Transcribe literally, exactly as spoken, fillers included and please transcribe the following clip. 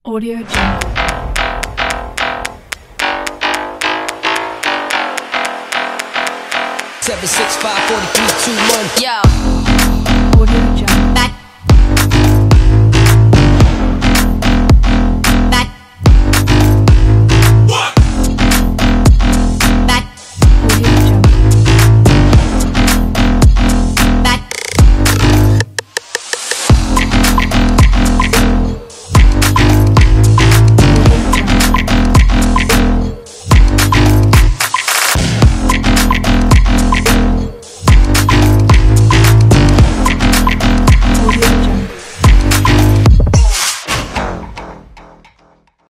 Audio Jungle. Seven six five four three two one. Yo. Audio